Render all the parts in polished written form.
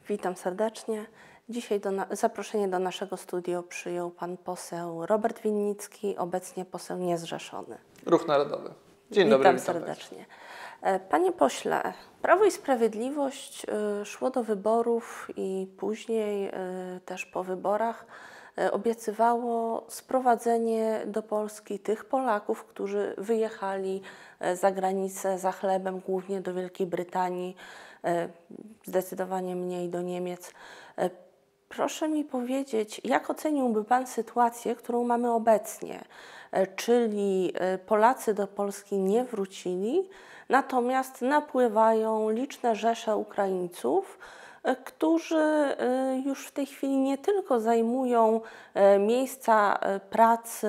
Witam serdecznie. Dzisiaj zaproszenie do naszego studio przyjął pan poseł Robert Winnicki, obecnie poseł niezrzeszony. Ruch Narodowy. Dzień dobry, witam serdecznie. Panie pośle, Prawo i Sprawiedliwość szło do wyborów i później też po wyborach obiecywało sprowadzenie do Polski tych Polaków, którzy wyjechali za granicę za chlebem, głównie do Wielkiej Brytanii, zdecydowanie mniej do Niemiec. Proszę mi powiedzieć, jak oceniłby Pan sytuację, którą mamy obecnie, czyli Polacy do Polski nie wrócili, natomiast napływają liczne rzesze Ukraińców, którzy już w tej chwili nie tylko zajmują miejsca pracy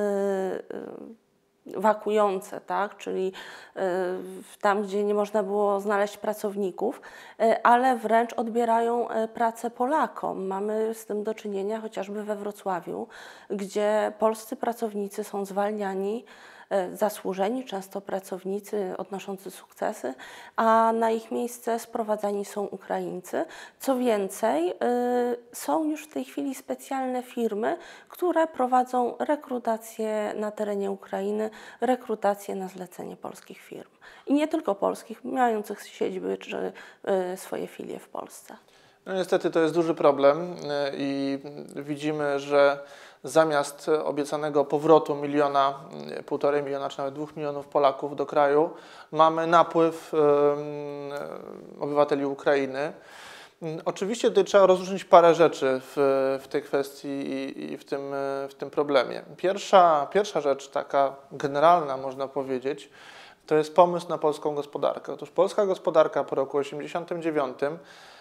wakujące, tak? Czyli tam, gdzie nie można było znaleźć pracowników, ale wręcz odbierają pracę Polakom. Mamy z tym do czynienia chociażby we Wrocławiu, gdzie polscy pracownicy są zwalniani, zasłużeni, często pracownicy odnoszący sukcesy, a na ich miejsce sprowadzani są Ukraińcy. Co więcej, są już w tej chwili specjalne firmy, które prowadzą rekrutację na terenie Ukrainy, rekrutację na zlecenie polskich firm. I nie tylko polskich, mających siedziby czy swoje filie w Polsce. No niestety to jest duży problem i widzimy, że zamiast obiecanego powrotu 1,5 miliona czy nawet 2 milionów Polaków do kraju, mamy napływ obywateli Ukrainy. Oczywiście tutaj trzeba rozróżnić parę rzeczy w tej kwestii i w tym problemie. Pierwsza rzecz, taka generalna można powiedzieć, to jest pomysł na polską gospodarkę. Otóż polska gospodarka po roku 1989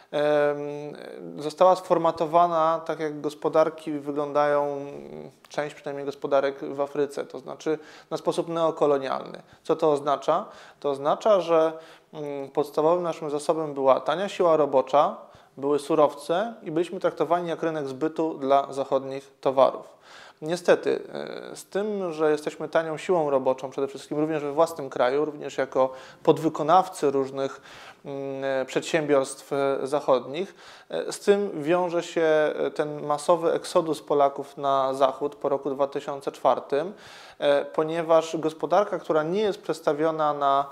została sformatowana tak, jak gospodarki wyglądają, część przynajmniej gospodarek w Afryce, to znaczy na sposób neokolonialny. Co to oznacza? To oznacza, że podstawowym naszym zasobem była tania siła robocza, były surowce i byliśmy traktowani jak rynek zbytu dla zachodnich towarów. Niestety, z tym, że jesteśmy tanią siłą roboczą, przede wszystkim również we własnym kraju, również jako podwykonawcy różnych przedsiębiorstw zachodnich, z tym wiąże się ten masowy eksodus Polaków na zachód po roku 2004, ponieważ gospodarka, która nie jest przestawiona na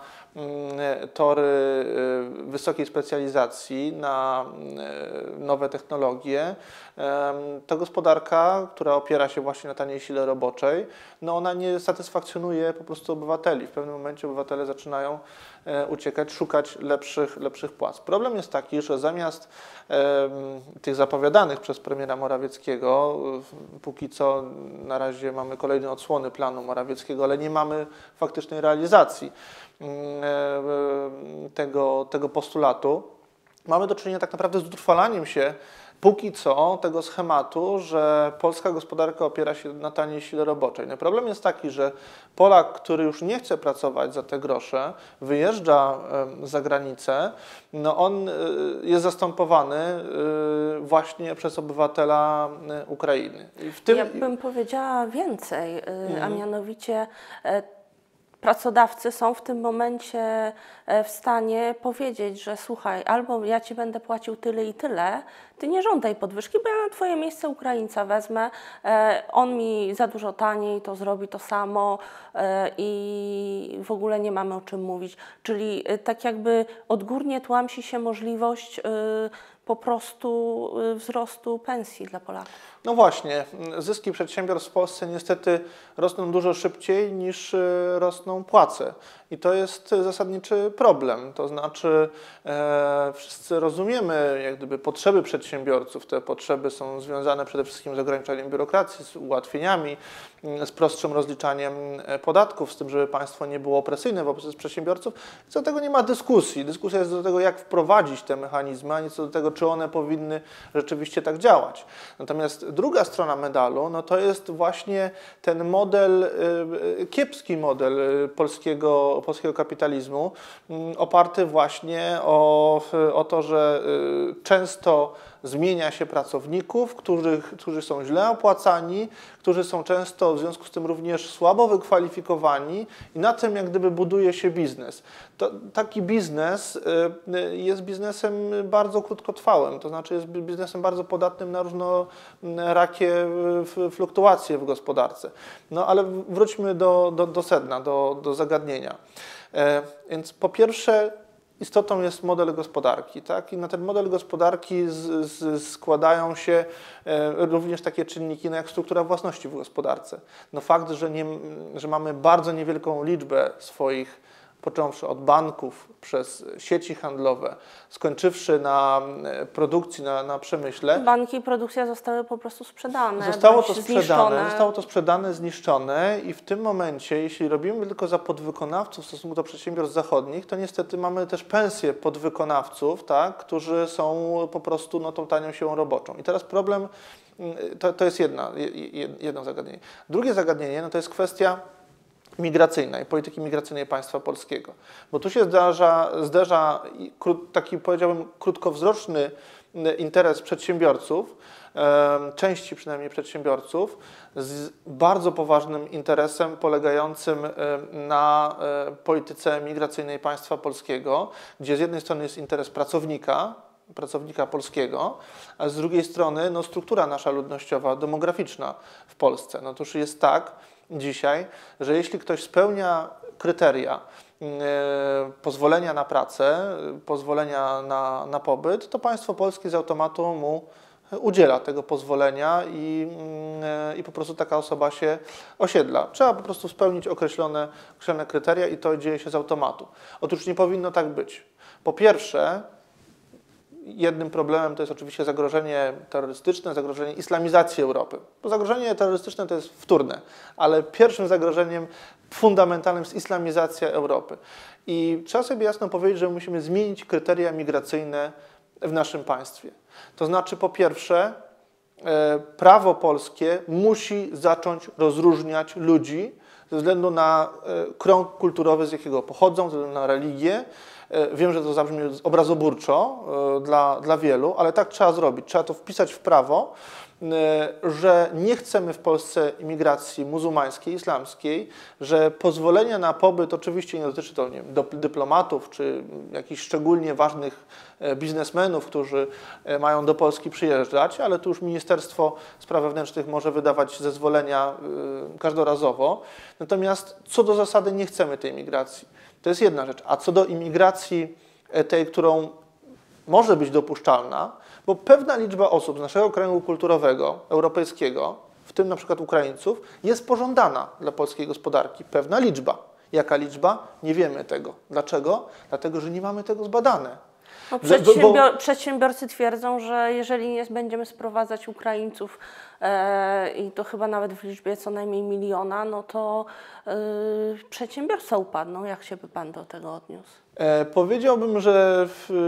tory wysokiej specjalizacji, na nowe technologie, to gospodarka, która opiera się właśnie na taniej sile roboczej, no ona nie satysfakcjonuje po prostu obywateli. W pewnym momencie obywatele zaczynają uciekać, szukać lepszych płac. Problem jest taki, że zamiast tych zapowiadanych przez premiera Morawieckiego, póki co na razie mamy kolejne odsłony planu Morawieckiego, ale nie mamy faktycznej realizacji tego postulatu, mamy do czynienia tak naprawdę z utrwalaniem się póki co tego schematu, że polska gospodarka opiera się na taniej sile roboczej. No problem jest taki, że Polak, który już nie chce pracować za te grosze, wyjeżdża za granicę, no on jest zastępowany właśnie przez obywatela Ukrainy. Ja bym powiedziała więcej, a mianowicie pracodawcy są w tym momencie w stanie powiedzieć, że słuchaj, albo ja Ci będę płacił tyle i tyle, Ty nie żądaj podwyżki, bo ja na Twoje miejsce Ukraińca wezmę, on mi za dużo taniej to zrobi to samo i w ogóle nie mamy o czym mówić. Czyli tak jakby odgórnie tłamsi się możliwość po prostu wzrostu pensji dla Polaków. No właśnie, zyski przedsiębiorstw w Polsce niestety rosną dużo szybciej niż rosną płace. I to jest zasadniczy problem. To znaczy wszyscy rozumiemy jak gdyby potrzeby przedsiębiorców. Te potrzeby są związane przede wszystkim z ograniczeniem biurokracji, z ułatwieniami, z prostszym rozliczaniem podatków, z tym, żeby państwo nie było opresyjne wobec przedsiębiorców. Co do tego nie ma dyskusji. Dyskusja jest do tego, jak wprowadzić te mechanizmy, a nie co do tego, czy one powinny rzeczywiście tak działać. Natomiast druga strona medalu, no to jest właśnie ten model, kiepski model polskiego kapitalizmu, oparty właśnie o to, że często zmienia się pracowników, którzy są źle opłacani, którzy są często w związku z tym również słabo wykwalifikowani i na tym jak gdyby buduje się biznes. Taki biznes jest biznesem bardzo krótkotrwałym, to znaczy jest biznesem bardzo podatnym na różnorakie fluktuacje w gospodarce. No ale wróćmy do sedna, do zagadnienia. Więc po pierwsze istotą jest model gospodarki, tak? I na ten model gospodarki składają się również takie czynniki jak struktura własności w gospodarce. No fakt, że mamy bardzo niewielką liczbę swoich, począwszy od banków, przez sieci handlowe, skończywszy na produkcji, na przemyśle. Banki i produkcja zostały po prostu sprzedane. Zostało to sprzedane, zniszczone i w tym momencie, jeśli robimy tylko za podwykonawców w stosunku do przedsiębiorstw zachodnich, to niestety mamy też pensje podwykonawców, tak, którzy są po prostu tą tanią siłą roboczą. I teraz problem, to jest jedno zagadnienie. Drugie zagadnienie to jest kwestia migracyjna i polityki migracyjnej państwa polskiego. Bo tu się zderza taki, powiedziałbym, krótkowzroczny interes przedsiębiorców, części przynajmniej przedsiębiorców, z bardzo poważnym interesem polegającym na polityce migracyjnej państwa polskiego, gdzie z jednej strony jest interes pracownika polskiego, a z drugiej strony struktura nasza ludnościowa, demograficzna w Polsce. No to już jest tak dzisiaj, że jeśli ktoś spełnia kryteria pozwolenia na pracę, pozwolenia na pobyt, to państwo polskie z automatu mu udziela tego pozwolenia i po prostu taka osoba się osiedla. Trzeba po prostu spełnić określone kryteria i to dzieje się z automatu. Otóż nie powinno tak być. Po pierwsze, jednym problemem to jest oczywiście zagrożenie terrorystyczne, zagrożenie islamizacji Europy. Bo zagrożenie terrorystyczne to jest wtórne, ale pierwszym zagrożeniem fundamentalnym jest islamizacja Europy. I trzeba sobie jasno powiedzieć, że musimy zmienić kryteria migracyjne w naszym państwie. To znaczy, po pierwsze, prawo polskie musi zacząć rozróżniać ludzi ze względu na krąg kulturowy, z jakiego pochodzą, ze względu na religię. Wiem, że to zabrzmi obrazoburczo dla wielu, ale tak trzeba zrobić. Trzeba to wpisać w prawo, że nie chcemy w Polsce imigracji muzułmańskiej, islamskiej, że pozwolenia na pobyt, oczywiście nie dotyczy to dyplomatów czy jakichś szczególnie ważnych biznesmenów, którzy mają do Polski przyjeżdżać, ale tu już Ministerstwo Spraw Wewnętrznych może wydawać zezwolenia każdorazowo. Natomiast co do zasady nie chcemy tej imigracji. To jest jedna rzecz. A co do imigracji tej, którą może być dopuszczalna, bo pewna liczba osób z naszego kręgu kulturowego, europejskiego, w tym na przykład Ukraińców, jest pożądana dla polskiej gospodarki. Pewna liczba. Jaka liczba? Nie wiemy tego. Dlaczego? Dlatego, że nie mamy tego zbadane. Przedsiębiorcy twierdzą, że jeżeli nie będziemy sprowadzać Ukraińców i to chyba nawet w liczbie co najmniej 1 miliona, no to przedsiębiorstwa upadną. Jak się by Pan do tego odniósł? Powiedziałbym, że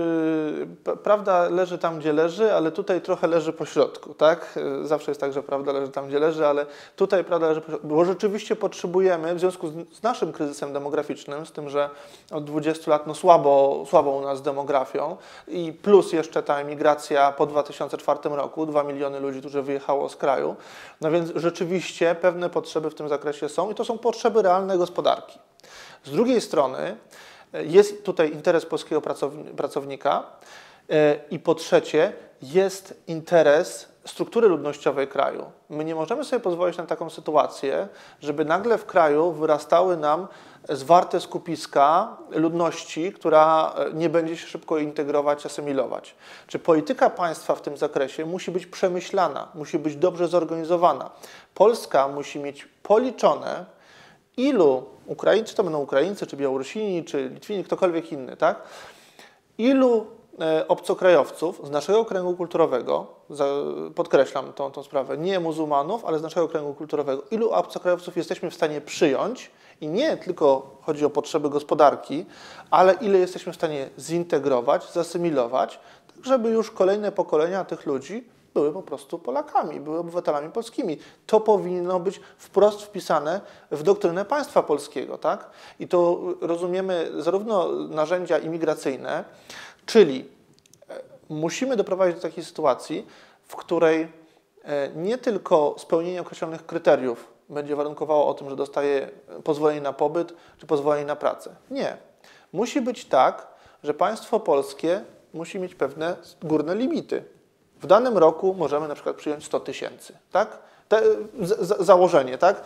prawda leży tam, gdzie leży, ale tutaj trochę leży po środku, tak? Zawsze jest tak, że prawda leży tam, gdzie leży, ale tutaj prawda leży po środku, bo rzeczywiście potrzebujemy, w związku z naszym kryzysem demograficznym, z tym, że od 20 lat słabo u nas z demografią i plus jeszcze ta emigracja po 2004 roku, 2 miliony ludzi, którzy wyjechało z kraju, no więc rzeczywiście pewne potrzeby w tym zakresie są i to są potrzeby realne gospodarki. Z drugiej strony jest tutaj interes polskiego pracownika i po trzecie jest interes struktury ludnościowej kraju. My nie możemy sobie pozwolić na taką sytuację, żeby nagle w kraju wyrastały nam zwarte skupiska ludności, która nie będzie się szybko integrować, asymilować. Czy polityka państwa w tym zakresie musi być przemyślana, musi być dobrze zorganizowana. Polska musi mieć policzone, ilu Ukraińcy, czy to będą Ukraińcy, czy Białorusini, czy Litwini, ktokolwiek inny, tak? Ilu obcokrajowców z naszego kręgu kulturowego, podkreślam tą sprawę, nie muzułmanów, ale z naszego kręgu kulturowego, ilu obcokrajowców jesteśmy w stanie przyjąć i nie tylko chodzi o potrzeby gospodarki, ale ile jesteśmy w stanie zintegrować, zasymilować, tak żeby już kolejne pokolenia tych ludzi były po prostu Polakami, były obywatelami polskimi. To powinno być wprost wpisane w doktrynę państwa polskiego, tak? I to rozumiemy zarówno narzędzia imigracyjne, czyli musimy doprowadzić do takiej sytuacji, w której nie tylko spełnienie określonych kryteriów będzie warunkowało o tym, że dostaje pozwolenie na pobyt czy pozwolenie na pracę. Nie. Musi być tak, że państwo polskie musi mieć pewne górne limity. W danym roku możemy na przykład przyjąć 100 000, tak? Założenie, tak?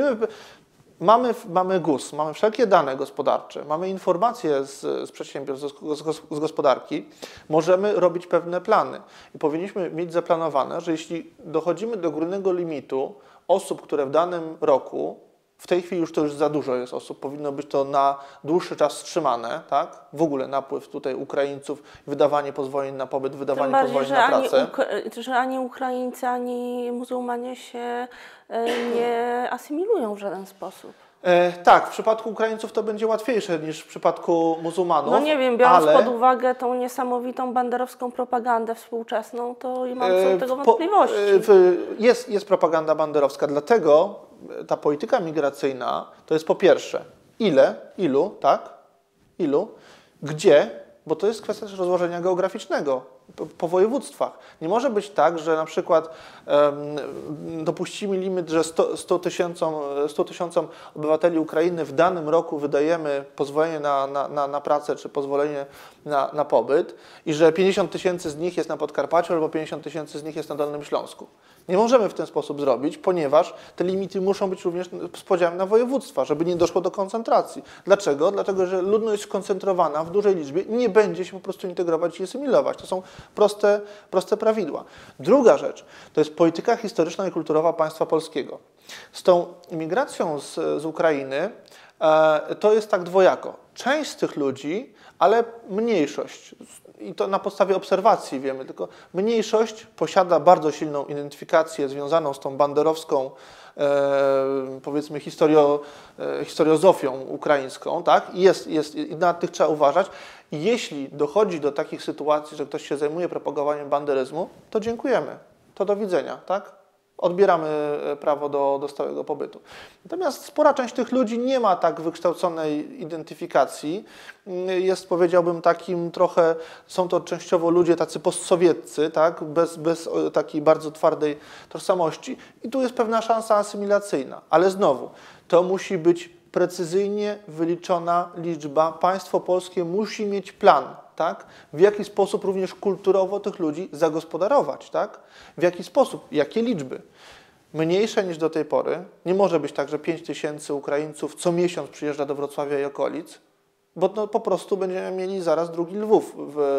Mamy GUS, mamy wszelkie dane gospodarcze, mamy informacje z przedsiębiorstw, z gospodarki, możemy robić pewne plany i powinniśmy mieć zaplanowane, że jeśli dochodzimy do górnego limitu osób, które w danym roku, w tej chwili już za dużo jest osób, powinno być to na dłuższy czas wstrzymane, tak? W ogóle napływ tutaj Ukraińców, wydawanie pozwoleń na pobyt, wydawanie pozwoleń na pracę. Że ani Ukraińcy, ani muzułmanie się nie asymilują w żaden sposób. Tak, w przypadku Ukraińców to będzie łatwiejsze niż w przypadku muzułmanów. No nie wiem, biorąc pod uwagę tą niesamowitą banderowską propagandę współczesną, to mam co do tego wątpliwości. Jest propaganda banderowska, dlatego ta polityka migracyjna to jest po pierwsze ilu, tak? Ilu, gdzie, bo to jest kwestia też rozłożenia geograficznego po województwach. Nie może być tak, że na przykład dopuścimy limit, że 100 tysiącom obywateli Ukrainy w danym roku wydajemy pozwolenie na pracę czy pozwolenie na pobyt i że 50 000 z nich jest na Podkarpaciu albo 50 000 z nich jest na Dolnym Śląsku. Nie możemy w ten sposób zrobić, ponieważ te limity muszą być również z podziałem na województwa, żeby nie doszło do koncentracji. Dlaczego? Dlatego, że ludność skoncentrowana w dużej liczbie nie będzie się po prostu integrować i asymilować. To są proste prawidła. Druga rzecz to jest polityka historyczna i kulturowa państwa polskiego. Z tą imigracją z Ukrainy to jest tak dwojako. Część z tych ludzi, ale mniejszość, i to na podstawie obserwacji wiemy, tylko mniejszość posiada bardzo silną identyfikację związaną z tą banderowską, powiedzmy, historiozofią ukraińską, tak? I na tych trzeba uważać. I jeśli dochodzi do takich sytuacji, że ktoś się zajmuje propagowaniem banderyzmu, to dziękujemy. To do widzenia, tak? Odbieramy prawo do stałego pobytu. Natomiast spora część tych ludzi nie ma tak wykształconej identyfikacji. Jest, powiedziałbym, takim trochę, są to częściowo ludzie tacy postsowieccy, tak? Bez takiej bardzo twardej tożsamości. I tu jest pewna szansa asymilacyjna. Ale znowu, to musi być precyzyjnie wyliczona liczba. Państwo polskie musi mieć plan, tak? W jaki sposób również kulturowo tych ludzi zagospodarować, tak? W jaki sposób, jakie liczby. Mniejsze niż do tej pory. Nie może być tak, że 5 000 Ukraińców co miesiąc przyjeżdża do Wrocławia i okolic, bo no, po prostu będziemy mieli zaraz drugi Lwów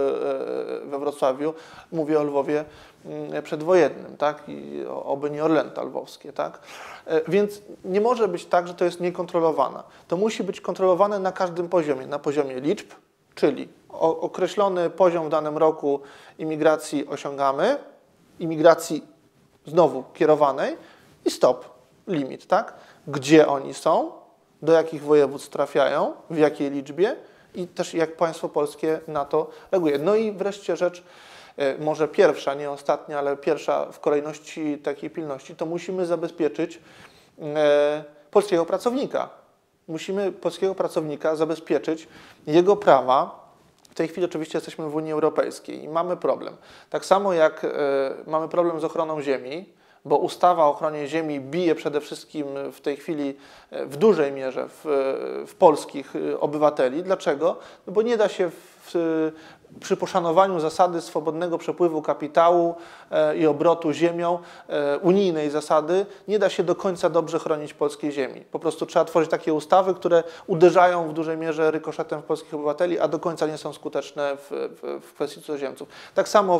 we Wrocławiu. Mówię o Lwowie przedwojennym, tak? I oby nie Orlęta lwowskie, tak? Więc nie może być tak, że to jest niekontrolowane. To musi być kontrolowane na każdym poziomie. Na poziomie liczb, czyli określony poziom w danym roku imigracji osiągamy, imigracji znowu kierowanej i stop, limit, tak? Gdzie oni są, do jakich województw trafiają, w jakiej liczbie i też jak państwo polskie na to reaguje. No i wreszcie rzecz, może pierwsza, nie ostatnia, ale pierwsza w kolejności takiej pilności, to musimy zabezpieczyć polskiego pracownika. Musimy polskiego pracownika zabezpieczyć, jego prawa. W tej chwili oczywiście jesteśmy w Unii Europejskiej i mamy problem. Tak samo jak mamy problem z ochroną ziemi, bo ustawa o ochronie ziemi bije przede wszystkim w tej chwili w dużej mierze w polskich obywateli. Dlaczego? No bo nie da się przy poszanowaniu zasady swobodnego przepływu kapitału i obrotu ziemią, unijnej zasady, nie da się do końca dobrze chronić polskiej ziemi. Po prostu trzeba tworzyć takie ustawy, które uderzają w dużej mierze rykoszetem w polskich obywateli, a do końca nie są skuteczne w kwestii cudzoziemców. Tak samo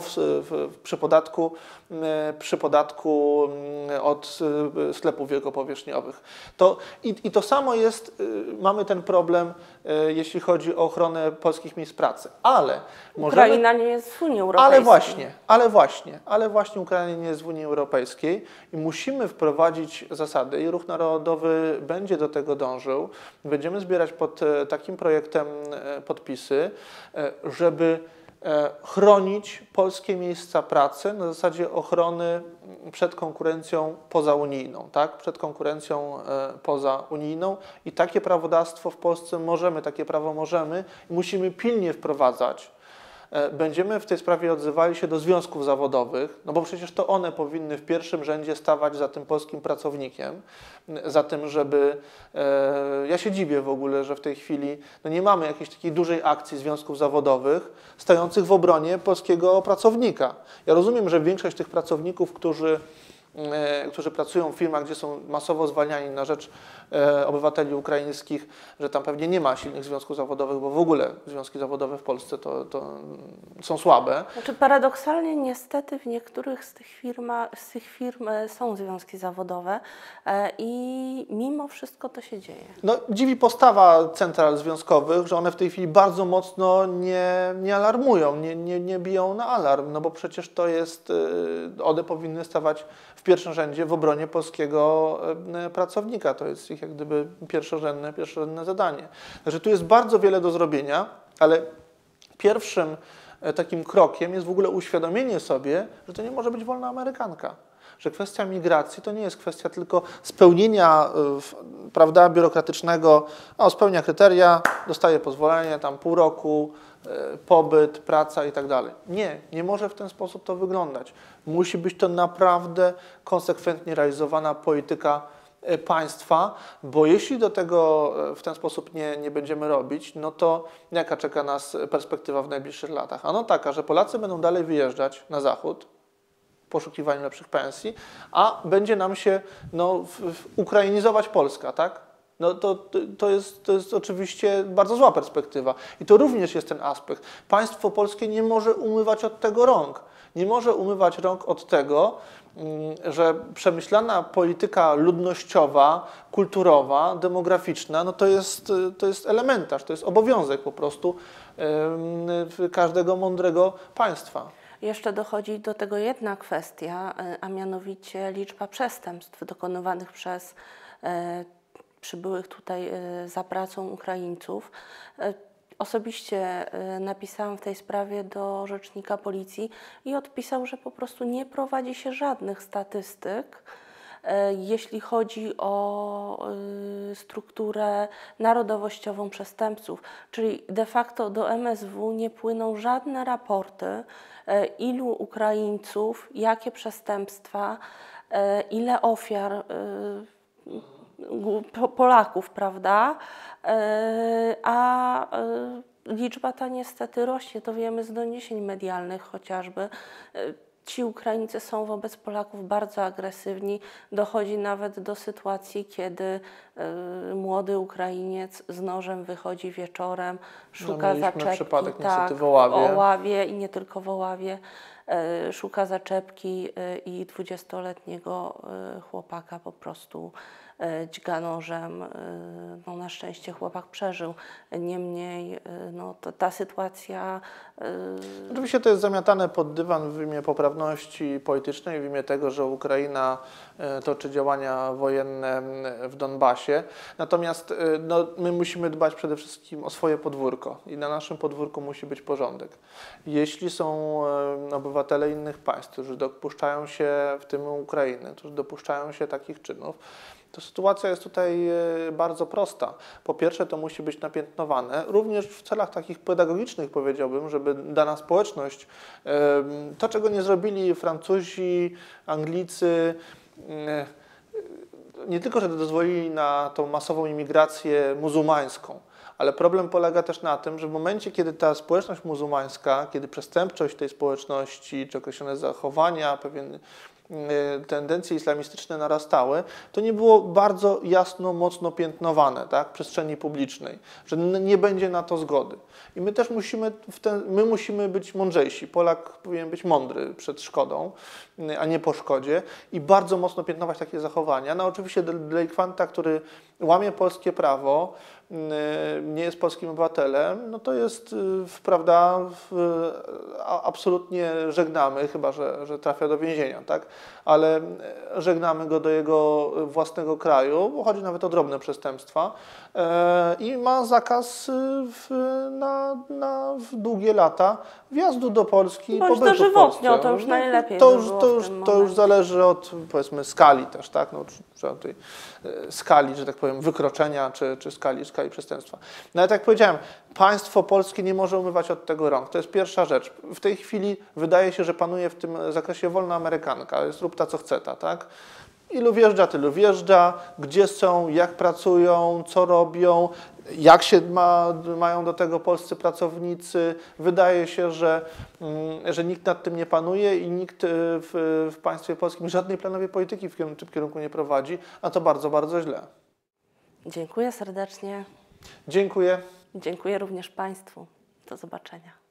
przy podatku od sklepów wielkopowierzchniowych. To samo jest, mamy ten problem, jeśli chodzi o ochronę polskich miejsc pracy. Ale Ukraina nie jest w Unii Europejskiej. Ale właśnie Ukraina nie jest w Unii Europejskiej i musimy wprowadzić zasady i Ruch Narodowy będzie do tego dążył. Będziemy zbierać pod takim projektem podpisy, żeby chronić polskie miejsca pracy na zasadzie ochrony przed konkurencją pozaunijną, tak? Przed konkurencją pozaunijną i takie prawodawstwo w Polsce możemy, takie prawo możemy i musimy pilnie wprowadzać, będziemy w tej sprawie odzywali się do związków zawodowych, no bo przecież to one powinny w pierwszym rzędzie stawać za tym polskim pracownikiem, za tym, żeby... Ja się dziwię w ogóle, że w tej chwili no nie mamy jakiejś takiej dużej akcji związków zawodowych stojących w obronie polskiego pracownika. Ja rozumiem, że większość tych pracowników, którzy pracują w firmach, gdzie są masowo zwalniani na rzecz obywateli ukraińskich, że tam pewnie nie ma silnych związków zawodowych, bo w ogóle związki zawodowe w Polsce to są słabe. Znaczy paradoksalnie niestety w niektórych z tych firm są związki zawodowe i mimo wszystko to się dzieje. No, dziwi postawa central związkowych, że one w tej chwili bardzo mocno nie alarmują, nie biją na alarm, no bo przecież to jest, one powinny stawać w pierwszym rzędzie w obronie polskiego pracownika. To jest ich jak gdyby pierwszorzędne zadanie. Także tu jest bardzo wiele do zrobienia, ale pierwszym takim krokiem jest w ogóle uświadomienie sobie, że to nie może być wolna amerykanka. Że kwestia migracji to nie jest kwestia tylko spełnienia, prawda, biurokratycznego, spełnia kryteria, dostaje pozwolenie, tam pół roku, pobyt, praca i tak dalej. Nie może w ten sposób to wyglądać. Musi być to naprawdę konsekwentnie realizowana polityka państwa, bo jeśli do tego w ten sposób nie będziemy robić, no to jaka czeka nas perspektywa w najbliższych latach? Ano taka, że Polacy będą dalej wyjeżdżać na zachód w poszukiwaniu lepszych pensji, a będzie nam się ukrainizować Polska, tak? No to jest oczywiście bardzo zła perspektywa. I to również jest ten aspekt. Państwo polskie nie może umywać od tego rąk. Nie może umywać rąk od tego, że przemyślana polityka ludnościowa, kulturowa, demograficzna, no to jest elementarz, to jest obowiązek po prostu każdego mądrego państwa. Jeszcze dochodzi do tego jedna kwestia, a mianowicie liczba przestępstw dokonywanych przez przybyłych tutaj za pracą Ukraińców. Osobiście napisałam w tej sprawie do rzecznika policji i odpisał, że po prostu nie prowadzi się żadnych statystyk, jeśli chodzi o strukturę narodowościową przestępców. Czyli de facto do MSW nie płyną żadne raporty, ilu Ukraińców, jakie przestępstwa, ile ofiar Polaków, prawda? A liczba ta niestety rośnie, to wiemy z doniesień medialnych chociażby. Ci Ukraińcy są wobec Polaków bardzo agresywni. Dochodzi nawet do sytuacji, kiedy młody Ukrainiec z nożem wychodzi wieczorem, szuka zaczepki. Przypadek tak, w Oławie. W Oławie i nie tylko w Oławie. Szuka zaczepki i 20-letniego chłopaka po prostu dźga nożem. No, na szczęście chłopak przeżył. Niemniej ta sytuacja... Oczywiście to jest zamiatane pod dywan w imię poprawności politycznej, w imię tego, że Ukraina toczy działania wojenne w Donbasie. Natomiast my musimy dbać przede wszystkim o swoje podwórko i na naszym podwórku musi być porządek. Jeśli są obywatele innych państw, którzy dopuszczają się, w tym Ukrainy, którzy dopuszczają się takich czynów, to sytuacja jest tutaj bardzo prosta. Po pierwsze, to musi być napiętnowane, również w celach takich pedagogicznych, powiedziałbym, żeby dana społeczność, to czego nie zrobili Francuzi, Anglicy, nie tylko, że dozwolili na tą masową imigrację muzułmańską, ale problem polega też na tym, że w momencie, kiedy ta społeczność muzułmańska, kiedy przestępczość tej społeczności, czy określone zachowania, pewien tendencje islamistyczne narastały, to nie było bardzo jasno, mocno piętnowane, tak, w przestrzeni publicznej, że nie będzie na to zgody. I my też musimy być mądrzejsi. Polak powinien być mądry przed szkodą, a nie po szkodzie i bardzo mocno piętnować takie zachowania. No oczywiście delikwanta, który łamie polskie prawo, nie jest polskim obywatelem, no to jest, prawda, absolutnie żegnamy, chyba że trafia do więzienia, tak? Ale żegnamy go do jego własnego kraju, bo chodzi nawet o drobne przestępstwa i ma zakaz na długie lata wjazdu do Polski, bądź pobytu dożywotnio, w Polsce. to już najlepiej To już zależy od, powiedzmy, skali też, tak? No, tej skali, że tak powiem, wykroczenia czy skali narkotyków, skali przestępstwa. No ale tak jak powiedziałem, państwo polskie nie może umywać od tego rąk. To jest pierwsza rzecz. W tej chwili wydaje się, że panuje w tym zakresie wolna amerykanka. Jest rób ta, co chce ta, tak? Ilu wjeżdża, tylu wjeżdża, gdzie są, jak pracują, co robią, jak się mają do tego polscy pracownicy. Wydaje się, że nikt nad tym nie panuje i nikt w państwie polskim żadnej planowej polityki w tym kierunku nie prowadzi, a to bardzo, bardzo źle. Dziękuję serdecznie. Dziękuję. Dziękuję również Państwu. Do zobaczenia.